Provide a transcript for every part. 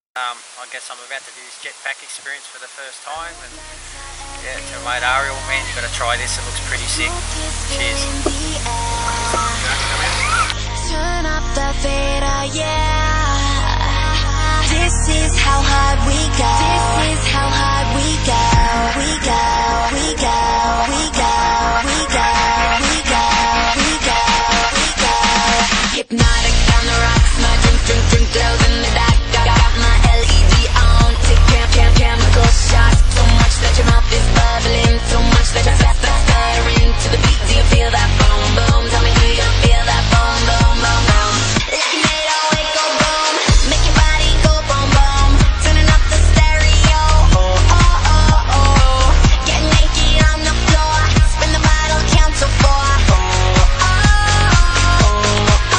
I guess I'm about to do this jetpack experience for the first time, and yeah, to mate Ariel, man, you got to try this. It looks pretty sick. Cheers. Turn up the fader, yeah. This is how hard we go. This is how hard we go. We go, we go, we go, we go, we go, we go, we go. Hypnotic on the rocks, my drink glows in the dark. Got my LED on, take chemical shots. So much that your mouth is bubbling, so much that your fast stirring. To the beat, do you feel that boom boom? Tell me, do you feel that boom boom boom boom? Like an 808 go boom, make your body go boom boom. Turning up the stereo, oh oh oh oh. Get naked on the floor, spin the bottle, count to 4. Oh oh oh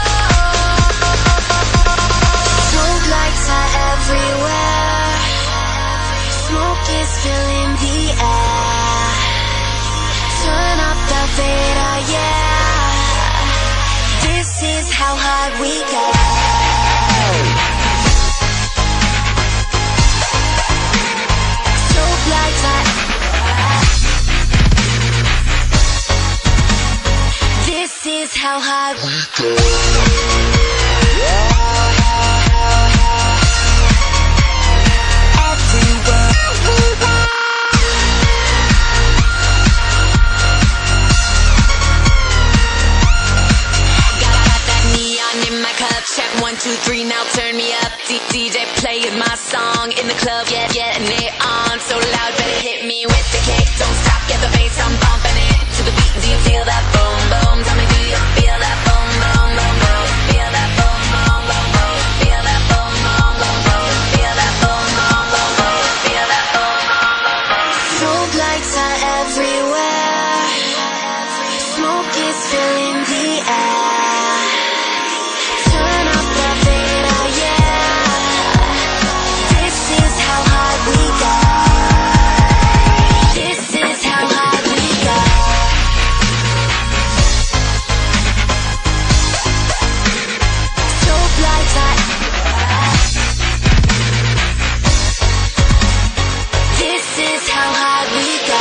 oh. Smoke lights are everywhere. Smoke is filling the air. Turn up the fader, yeah. This is how hard we go. Strobe lights are. This is how hard we go. Check 1, 2, 3, now turn me up. DJ playing my song in the club, yeah, getting it on so loud, better hit me with the kick. Don't stop, get the bass, I'm bumping it to the beat. Do you feel that boom boom? Tell me, do you feel that boom boom boom boom? Feel that boom boom boom boom? Feel that boom boom boom boom? Feel that boom boom boom boom? Feel that boom boom boom boom? Strobe lights are everywhere. Smoke is filling the air. Turn up the fader, yeah. This is how hard we go. This is how hard we go. Strobe lights are. This is how hard we go.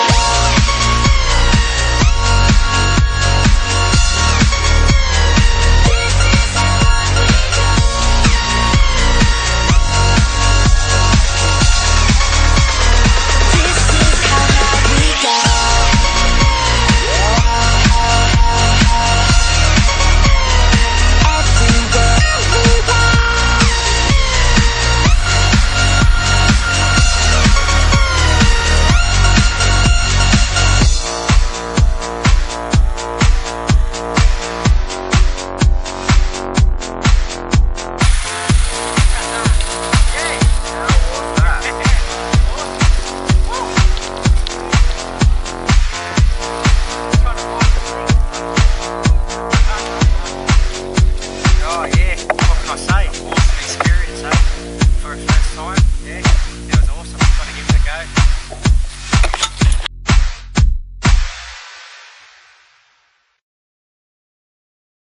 For a first time, yeah, it was awesome. Got to give it a go.